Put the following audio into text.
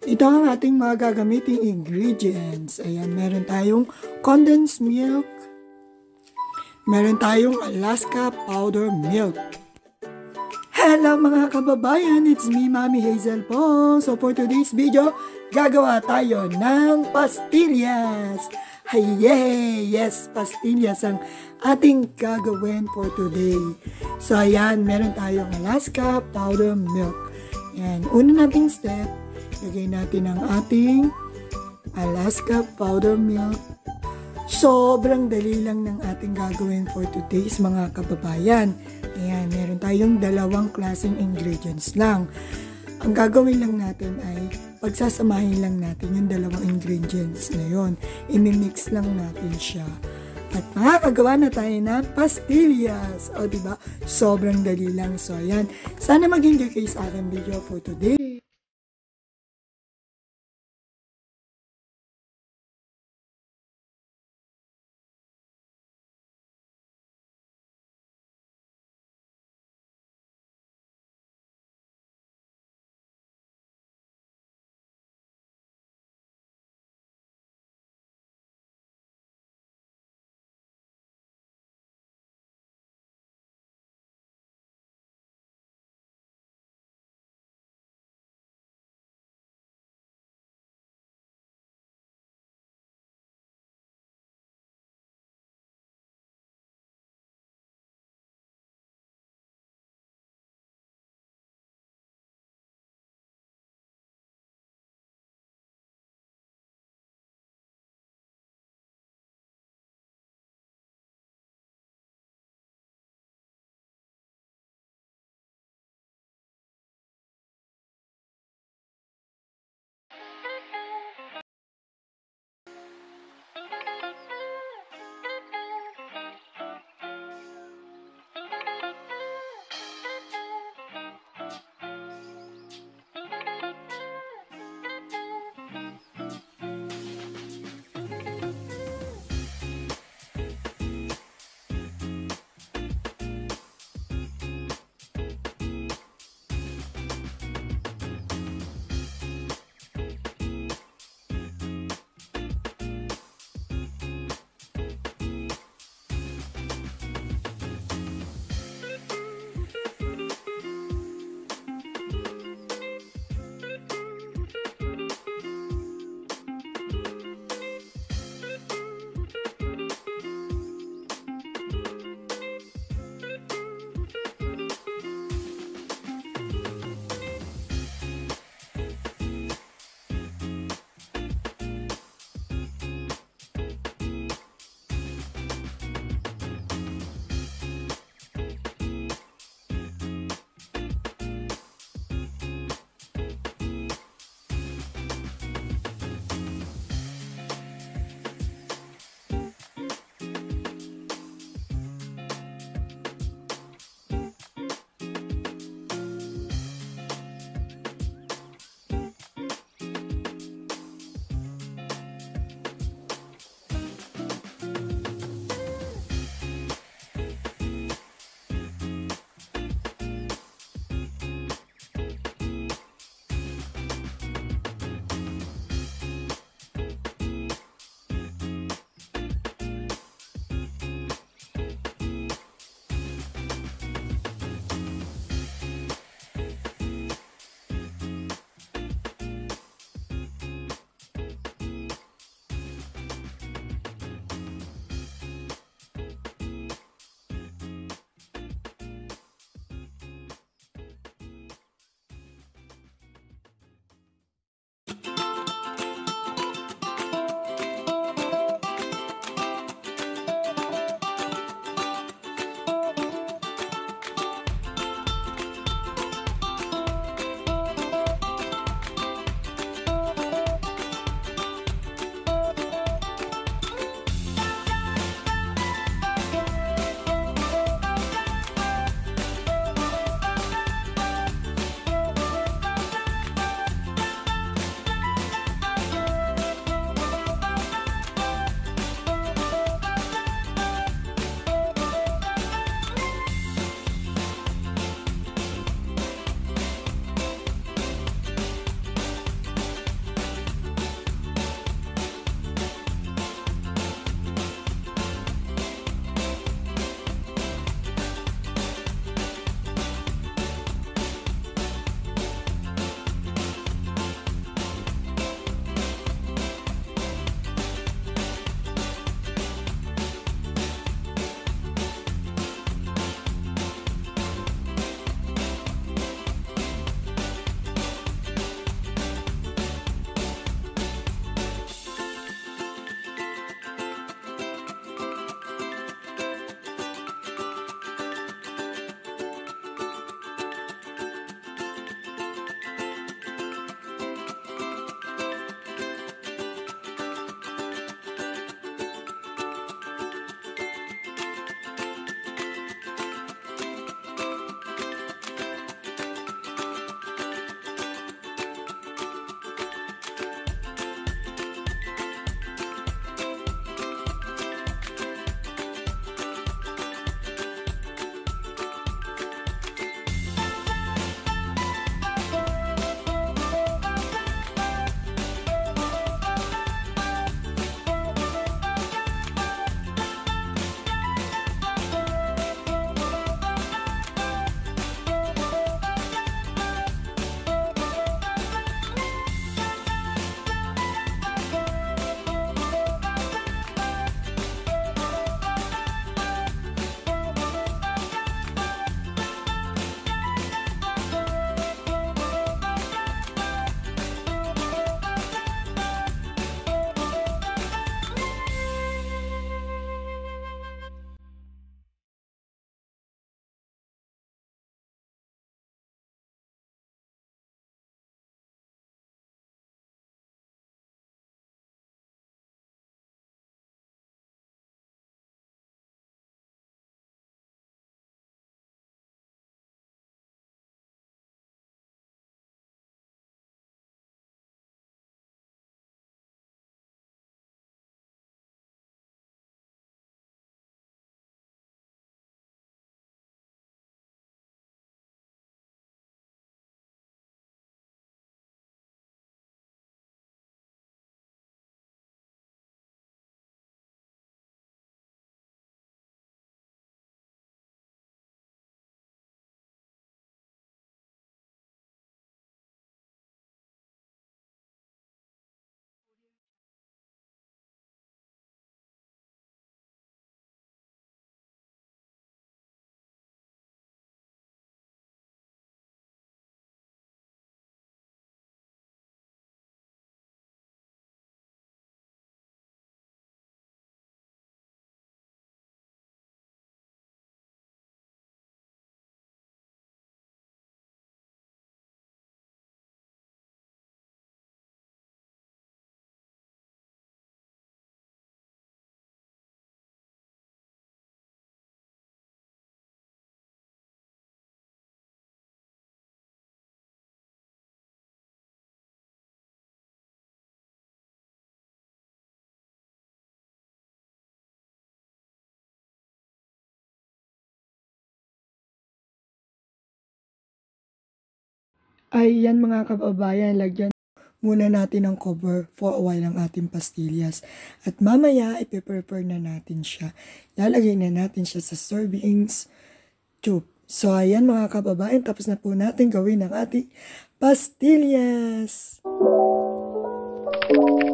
Ito ang ating mga gagamiting ingredients. Ayan, meron tayong condensed milk, meron tayong Alaska powder milk. Hello mga kababayan, it's me, Mami Hazel po. So for today's video, gagawa tayo ng pastillas. Yay! Yes, pastillas ang ating gagawin for today. So ayan, meron tayong Alaska powder milk. Ayan, una nating step, lagay natin ang ating Alaska powder milk. Sobrang dali lang ng ating gagawin for today's mga kababayan. Ayan, meron tayong dalawang klaseng ingredients lang. Ang gagawin lang natin ay pagsasamahin lang natin yung dalawang ingredients na yon. Imimix lang natin siya. At makakagawa na tayo ng pastillas. O diba? Sobrang dali lang. So ayan, sana mag-enjoy kayo sa aking video for today. Ayan mga kababayan, lagyan muna natin ng cover for a while ang ating pastillas. At mamaya, ipe-prepare na natin siya. Lalagay na natin siya sa servings tube. So, ayan mga kababayan, tapos na po natin gawin ang ating pastillas.